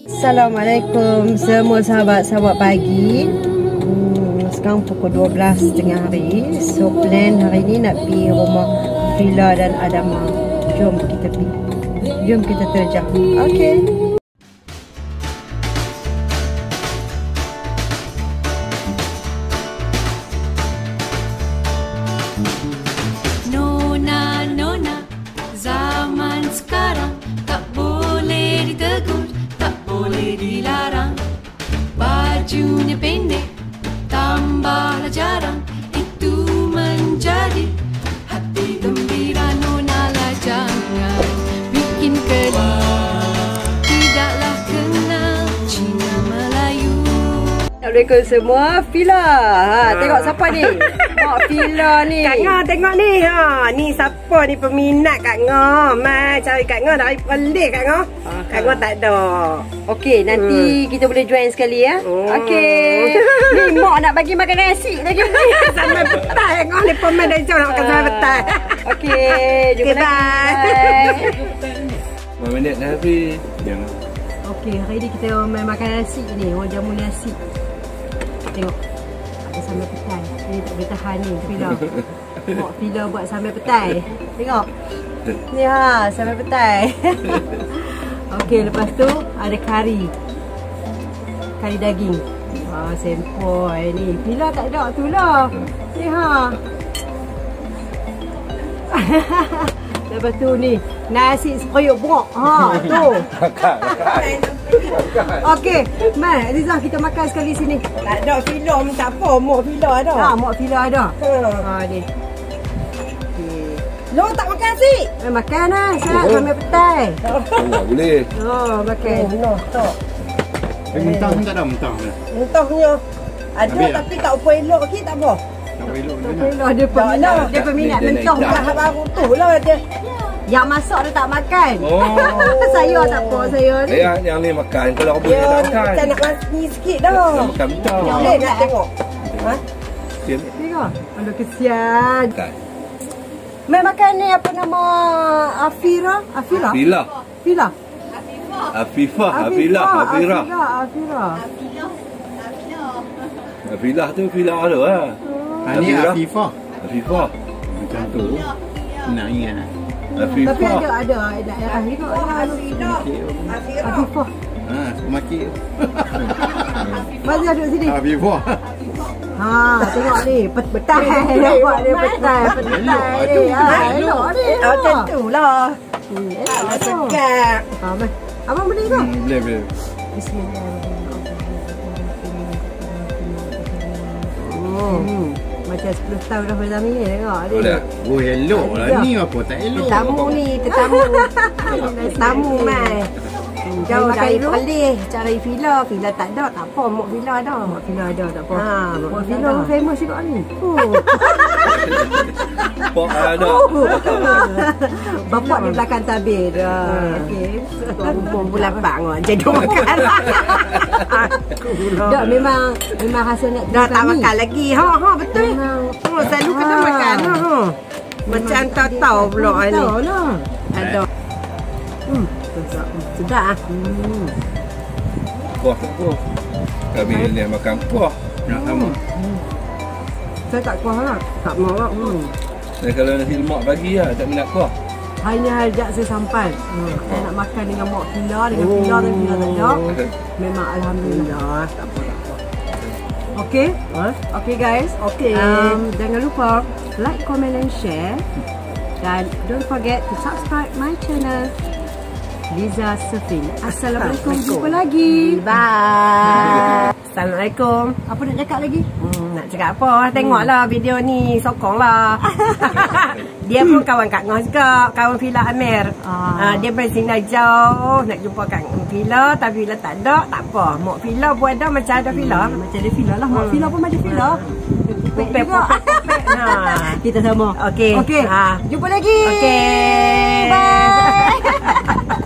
Assalamualaikum semua sahabat-sahabat pagi. Sekarang pukul 12.30 hari. So plan hari ni nak pergi rumah Fila dan Adama. Jom kita pergi. Jom kita terjang. Okay. Nona, zaman sekarang tak boleh ditegur, tak boleh dilarang. Bajunya pendek, tambahlah jarang, itu menjadi hati gembira. Nona lah jangan bikin geli, tidaklah kenal Cina Melayu. Assalamualaikum semua. Fila. Tengok siapa ni? Mak Fila ni. Kak Ngah tengok ni. Ni siapa ni peminat Kak Ngah. Mai cari Kak Ngah dari Perlis Kak Ngah. Kak Ngah tak ada. Okey, nanti kita boleh join sekali ya. Okey. Ni mak nak bagi makan nasi lagi. Sampai petang Kak Ngah ni pemain dari jauh nak makan sampai petang. Okey, jumpa Okay, lagi. Bye. 5 minit dah habis. Jangan. Okey, hari ni kita main makan nasi ni. Orang jamu nasi. Tengok. Ada sambal petai. Ni tak boleh tahan ni Fila. Mak Fila buat sambal petai. Tengok. Ni sambal petai. Okey, lepas tu ada kari. Kari daging. Sempoi ni. Fila tak ada tu lah. Ni Lepas tu ni nasi sepuyuk brok. Tu. Okey, mai Rizah kita makan sekali sini. Tak ada Fila minta apa. Mak Fila ada. Mak Fila ada. Ni. Lo tak makan nasi? Makan lah. Saya sambal petai. Tak boleh. Makan. Tak. Mentah pun tak ada mentah. Mentahnya ada Habis tapi tak apa elok lagi tak apa. Tak elok ni. Fila dia peminat mentah. Dah baru tu lah dia. Yang masak dia tak makan. Saya tak apa saya ni. Yang ni makan. Kalau apa dia tak makan. Macam nak ni sikit dah. Nak makan mentah. Boleh nak tengok. Tengok. Aduh kesian. Tak. Mai makan ni apa nama Afira? Fila. Fila. Afifah. Afila. Afila tu Fila ada lah. Ni Afifah. Afifah. Macam tu. Nak ingat. Tapi Afifah. ada Afifah. Supermarket. Masih ada sini. Afifah. Tengok ni petai. Nampak dia petai ni. Elok ni. Macam tu lah. Elok Sekejap. Abang beli ke? Boleh. Bismillahirrahmanirrahim. Macam 10 tahun dah bersama ni. Tengok ni. Boleh. Oh elok lah. Ni apa tak elok. Tetamu mai. Jauh dari Perlis, cari Fila. Fila tak ada, tak apa. Mak Fila ada. Mak Fila ada, tak apa. Mak Fila famous juga ni. Pak ada. Bapak di belakang tabir. Okey. Bumbung bulan bang jadi makan. Tak, memang rasa nak Dah tak makan lagi. Betul. Selalu kena makan. Macam tak tahu pula ni. Ada. Sedap. Kuah. Kami ni makan kuah. Nak sama. Saya tak kuah lah. Tak mau lah. Dan kalau nasi lemak pagi lah, tak minat kuah. Hanya ajak saya sampai. Saya nak makan dengan mak Fila, dengan Fila dan Fila tak ada. Memang Alhamdulillah. Tak apa. Okay? Okay guys. Okay. Jangan lupa like, comment and share. Dan don't forget to subscribe my channel. Liza Safin. Assalamualaikum. Jumpa lagi. Bye. Assalamualaikum. Apa nak cakap lagi? Nak cakap apa? Tengoklah video ni. Sokonglah. Dia pun kawan Kak Ngah juga. Kawan Fila Amir. Dia dari sini jauh. Nak jumpa Kak Fila. Tapi Fila tak ada. Tak apa. Mak Fila pun ada macam ada Fila. Macam ada Fila lah. Mak Fila pun macam Fila. Pupek. Kita sama. Okey. Jumpa lagi. Okey. Bye.